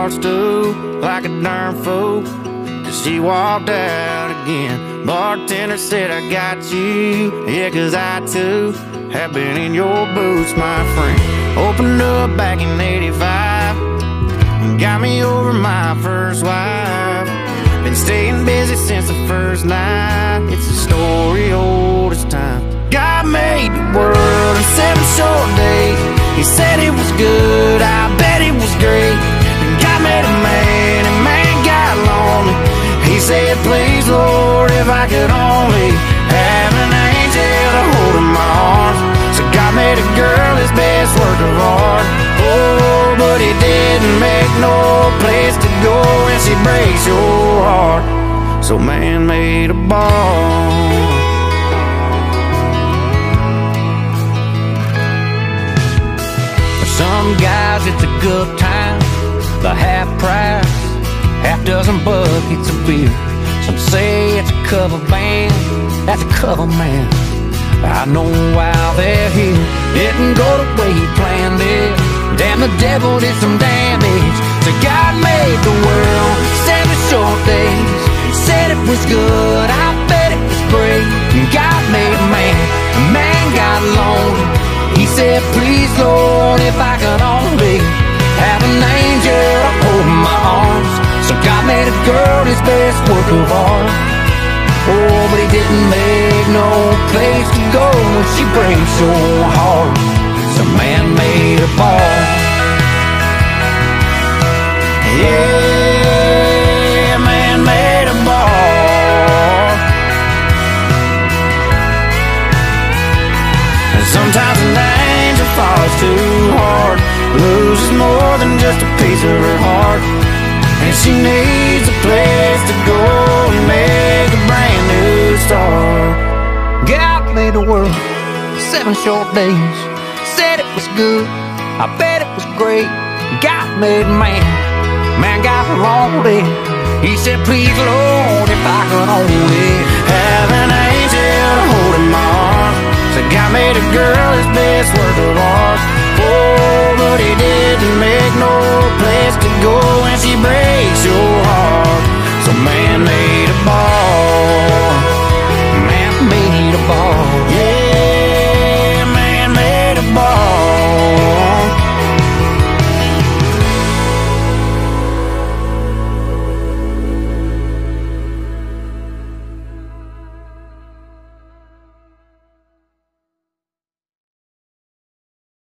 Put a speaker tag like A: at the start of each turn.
A: starts to like a darn fool. She walked out again. Bartender said, I got you. Yeah, 'cause I too have been in your boots, my friend. Opened up back in '85, got me over my first wife. Been staying busy since the first night. It's a story old as time. God made the world in 7 short days. He said it was good, I bet it was great. And God made a man, and man got lonely. He said, please, Lord, if I could only have an angel to hold in my arms. So God made a girl his best work of art. Oh, but he didn't make no place to go when she breaks your heart. So man made a bar. For some guys it's a good time, the half price, half dozen buckets of beer. Some say it's a cover band, that's a cover man. I know why they're here. Didn't go the way he planned it. Damn, the devil did some damage. So God made the world 7 short days. Said it was good, I bet it was great. And God made a man got lonely. He said, please, Lord, if I could only have an angel to hold in my arms. So God made a girl his best work of art. Oh, but he didn't make no place to go when she breaks your heart. So man made a bar. Yeah, man made a bar. And sometimes an angel falls too hard, loses more than just a piece of her heart. And she needs a place to go and make a brand new start. God made the world 7 short days. Said it was good, I bet it was great. God made man got lonely. He said, please, Lord, if I could only have an angel to hold in my arms. So God made a girl his best work of art. Oh, but he didn't make no